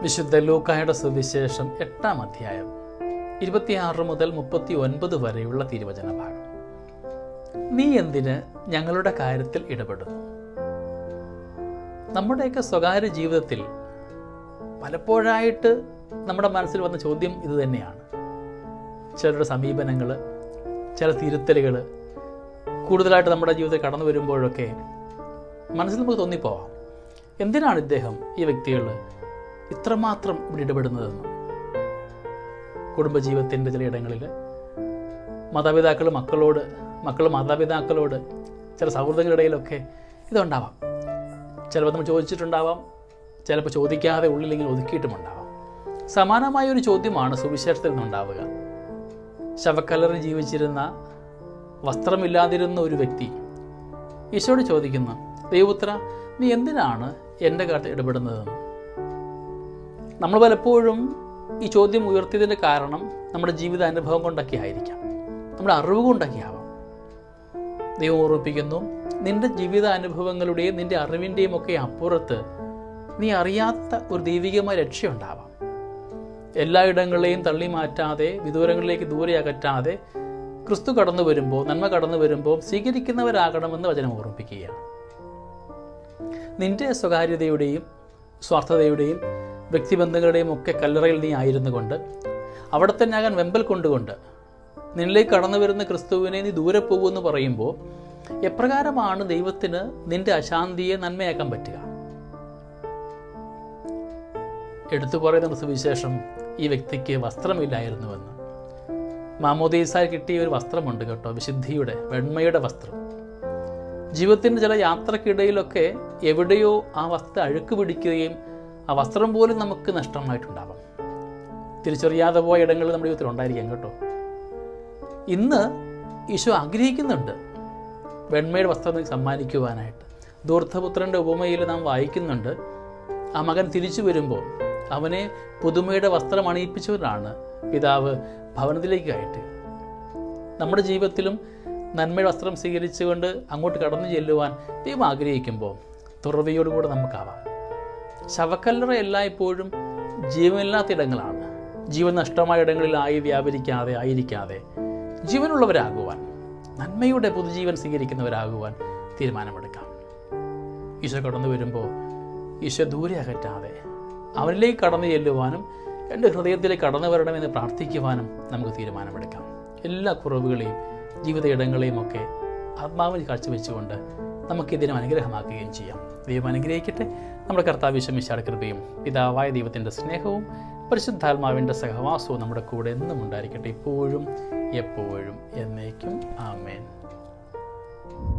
വിശുദ്ധ ലൂക്കായുടെ സുവിശേഷം 8-ാം അധ്യായം 26 മുതൽ 39 വരെയുള്ള തിരുവചന ഭാഗം. നീ എന്തിന് ഞങ്ങളുടെ കാര്യത്തിൽ ഇടപെടുന്നു? നമ്മുടെയൊക്കെ സ്വകാര്യ ജീവിതത്തിൽ പലപ്പോഴായിട്ട് നമ്മുടെ മനസ്സിൽ വന്ന ചോദ്യം ഇത് തന്നെയാണ്. ചിലരുടെ സമീപനങ്ങൾ, ചില തിരുത്തലുകൾ കൂടുതലായിട്ട് നമ്മുടെ ജീവിതത്തിൽ കടന്നു വരുമ്പോഴൊക്കെ മനസ്സിൽ നമുക്ക് തോന്നിപ്പോവാം, എന്തിനാണ് ഇദ്ദേഹം, ഈ വ്യക്തികൾ ഇത്രമാത്രം ഇവിടെ ഇടപെടുന്നതെന്ന്. കുടുംബജീവിതത്തിൻ്റെ ചില ഇടങ്ങളിൽ മാതാപിതാക്കൾ മക്കളോട്, മക്കൾ മാതാപിതാക്കളോട്, ചില സൗഹൃദങ്ങളുടെ ഇടയിലൊക്കെ ഇതുണ്ടാവാം. ചിലപ്പോൾ നമ്മൾ ചോദിച്ചിട്ടുണ്ടാവാം, ചിലപ്പോൾ ചോദിക്കാതെ ഉള്ളിലിങ്ങനെ ഒതുക്കിയിട്ടുമുണ്ടാവാം. സമാനമായൊരു ചോദ്യമാണ് സുവിശേഷത്തിൽ നിന്നുണ്ടാവുക. ശവക്കല്ലറിൽ ജീവിച്ചിരുന്ന, വസ്ത്രമില്ലാതിരുന്ന ഒരു വ്യക്തി ഈശോയോട് ചോദിക്കുന്നു, ദൈവപുത്ര, നീ എന്തിനാണ് എൻ്റെ കാര്യത്തിൽ ഇടപെടുന്നതെന്ന്. നമ്മൾ പലപ്പോഴും ഈ ചോദ്യം ഉയർത്തിയതിൻ്റെ കാരണം നമ്മുടെ ജീവിതാനുഭവം കൊണ്ടൊക്കെ ആയിരിക്കാം, നമ്മുടെ അറിവ് കൊണ്ടൊക്കെ ആവാം. ദൈവം ഓർമ്മിപ്പിക്കുന്നു, നിൻ്റെ ജീവിതാനുഭവങ്ങളുടെയും നിൻ്റെ അറിവിൻ്റെയും ഒക്കെ അപ്പുറത്ത് നീ അറിയാത്ത ഒരു ദൈവികമായ രക്ഷയുണ്ടാവാം. എല്ലായിടങ്ങളെയും തള്ളി മാറ്റാതെ, വിദൂരങ്ങളിലേക്ക് ദൂരെ അകറ്റാതെ ക്രിസ്തു കടന്നു വരുമ്പോൾ, നന്മ കടന്നു വരുമ്പോൾ സ്വീകരിക്കുന്നവരാകണമെന്ന് വചനം ഓർമ്മിപ്പിക്കുകയാണ്. നിൻ്റെ സ്വകാര്യതയുടെയും സ്വാർത്ഥതയുടെയും വ്യക്തിബന്ധങ്ങളുടെയും ഒക്കെ കല്ലറയിൽ നീ ആയിരുന്നു കൊണ്ട്, അവിടെ തന്നെ ആകാൻ വെമ്പൽ കൊണ്ടുകൊണ്ട് നിന്നിലേക്ക് കടന്നു വരുന്ന ക്രിസ്തുവിനെ നീ ദൂരെ പോകുമെന്ന് പറയുമ്പോൾ എപ്രകാരമാണ് ദൈവത്തിന് നിന്റെ അശാന്തിയെ നന്മയാക്കാൻ പറ്റുക? എടുത്തു പറയുന്ന സുവിശേഷം ഈ വ്യക്തിക്ക് വസ്ത്രമില്ലായിരുന്നുവെന്ന്. മാമോദീസായി കിട്ടിയ ഒരു വസ്ത്രമുണ്ട് കേട്ടോ, വിശുദ്ധിയുടെ, വെണ്മയുടെ വസ്ത്രം. ജീവിതത്തിൻ്റെ ചില യാത്രക്കിടയിലൊക്കെ എവിടെയോ ആ വസ്ത്രം അഴുക്ക് പിടിക്കുകയും ആ വസ്ത്രം പോലും നമുക്ക് നഷ്ടമായിട്ടുണ്ടാവാം. തിരിച്ചറിയാതെ പോയ ഇടങ്ങളിൽ നമ്മുടെ ജീവിതത്തിൽ ഉണ്ടായിരിക്കാം കേട്ടോ. ഇന്ന് ഈശോ ആഗ്രഹിക്കുന്നുണ്ട് വെണ്മയുടെ വസ്ത്രം സമ്മാനിക്കുവാനായിട്ട്. ധൂർത്തപുത്രൻ്റെ ഉപമയിൽ നാം വായിക്കുന്നുണ്ട്, ആ മകൻ തിരിച്ചു വരുമ്പോൾ അവനെ പുതുമയുടെ വസ്ത്രം അണിയിപ്പിച്ചവരാണ് പിതാവ് ഭവനത്തിലേക്ക് കയറ്റുക. നമ്മുടെ ജീവിതത്തിലും നന്മയുടെ വസ്ത്രം സ്വീകരിച്ചുകൊണ്ട് അങ്ങോട്ട് കടന്നു ചെല്ലുവാൻ ദൈവം ആഗ്രഹിക്കുമ്പോൾ തുറവിയോടുകൂടെ നമുക്കാവാം. ശവക്കല്ലറ എല്ലായ്പ്പോഴും ജീവനില്ലാത്ത ഇടങ്ങളാണ്. ജീവൻ നഷ്ടമായ ഇടങ്ങളിലായി വ്യാപരിക്കാതെ ആയിരിക്കാതെ ജീവനുള്ളവരാകുവാൻ, നന്മയുടെ പുതുജീവൻ സ്വീകരിക്കുന്നവരാകുവാൻ തീരുമാനമെടുക്കാം. ഈശോ കടന്നു വരുമ്പോൾ ഈശോ ദൂരെ അകറ്റാതെ അവനിലേക്ക് കടന്നു ചെല്ലുവാനും എൻ്റെ ഹൃദയത്തിലേക്ക് കടന്നു വരണമെന്ന് പ്രാർത്ഥിക്കുവാനും നമുക്ക് തീരുമാനമെടുക്കാം. എല്ലാ കുറവുകളെയും ജീവിത ഇടങ്ങളെയും ഒക്കെ ആത്മാവിൽ കാഴ്ചവെച്ചുകൊണ്ട് നമുക്കിതിനും അനുഗ്രഹമാക്കുകയും ചെയ്യാം. ദൈവം അനുഗ്രഹിക്കട്ടെ. നമ്മുടെ കർത്താവ് യേശു മിശിഹായുടെ കൃപയും പിതാവായ ദൈവത്തിൻ്റെ സ്നേഹവും പരിശുദ്ധാത്മാവിൻ്റെ സഹവാസവും നമ്മുടെ കൂടെ എന്നും ഉണ്ടായിരിക്കട്ടെ, ഇപ്പോഴും എപ്പോഴും എന്നേക്കും. ആമേൻ.